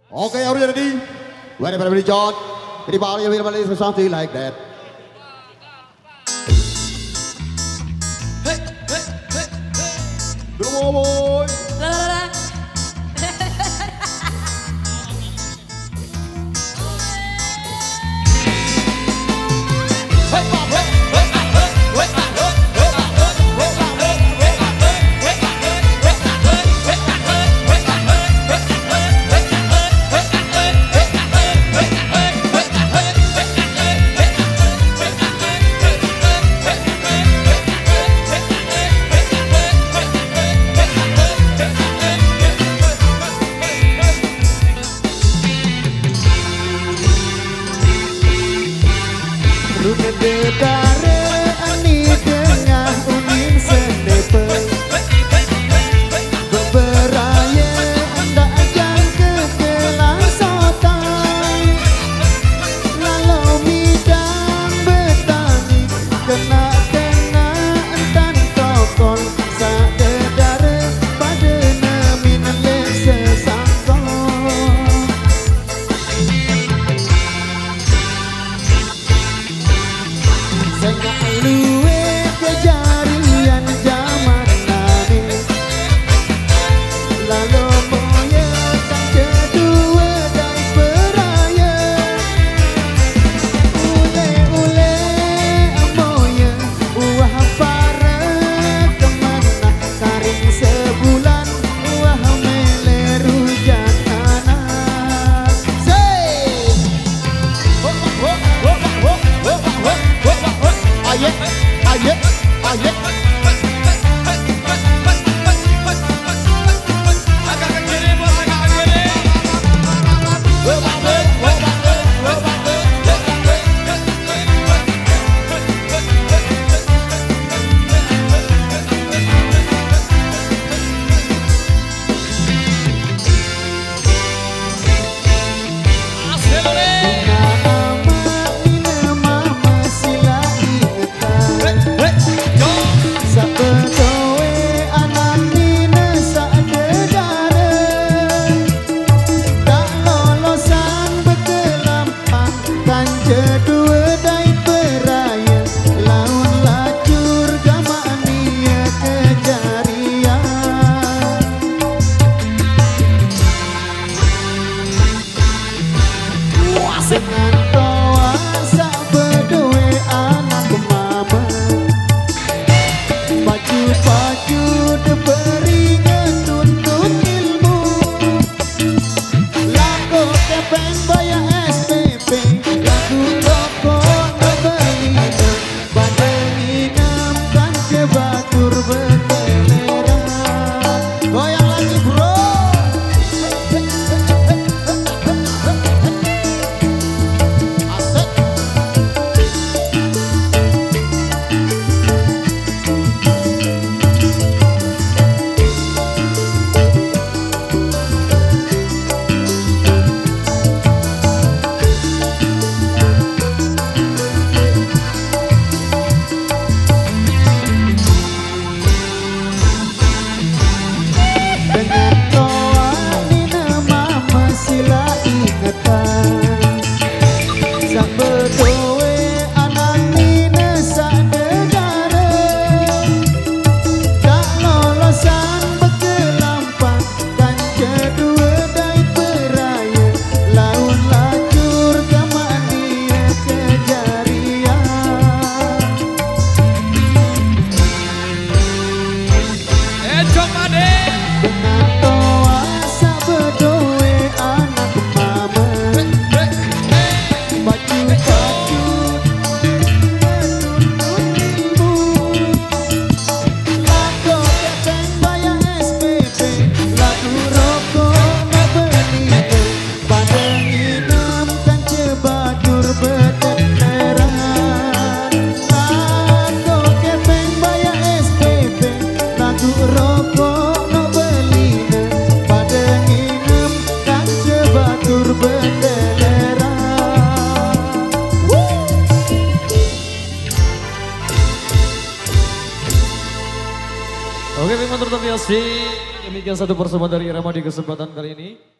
Okay, are you ready? Whenever we John, anybody available for something like that? Hey, hey, hey, hey. Come on, boy. La, la, la. Dedare ani dengan unin sendepe beberaya hendak jang ke kelasotan lalu midang betani kena entan tokol sak dedare pada nemin le sesangkon Sengak luwe kejarian zaman nani lalu moya kan kedua dan beraya ule moya wah para kemana karing sebulan wah mele rujak anak say Aye, aye, aye. Dengan toa sak bedoe anak mama baju-baju diberi ngetuntut ilmu lagu kepeng bayar SPP lagu rokok ngebeli badan inam kan kebatur betelera goyang lagi bro. Oke, memang terbiasa. Demikian satu persembahan dari Irama di kesempatan kali ini.